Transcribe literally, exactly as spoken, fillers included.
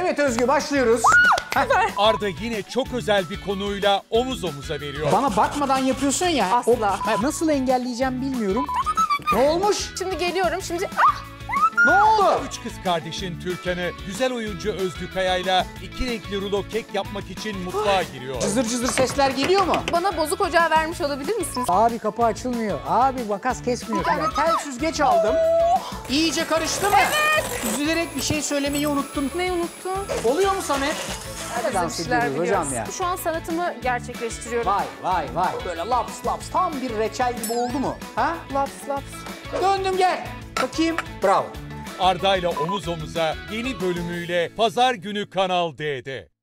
Evet Özgü, başlıyoruz. Arda yine çok özel bir konuyla omuz omuza veriyor. Bana bakmadan yapıyorsun ya. Asla. O, nasıl engelleyeceğim bilmiyorum. Ne olmuş? Şimdi geliyorum. Şimdi ah! Ne oldu? Üç kız kardeşin Türkan'ı güzel oyuncu Özgü Kaya'yla iki renkli rulo kek yapmak için mutfağa giriyor. Cızır cızır sesler geliyor mu? Bana bozuk ocağı vermiş olabilir misiniz? Abi kapı açılmıyor. Abi makas kesmiyor. Bir tane tel süzgeç aldım. İyice karıştı mı? Evet. Üzülerek bir şey söylemeyi unuttum. Ne unuttun? Oluyor mu Samet? Hadi dans işler ediyoruz hocam ya. Şu an sanatımı gerçekleştiriyorum. Vay vay vay. Böyle laps laps tam bir reçel gibi oldu mu? Ha? Laps laps. Döndüm gel. Bakayım. Bravo. Arda'yla omuz omuza yeni bölümüyle Pazar günü Kanal D'de.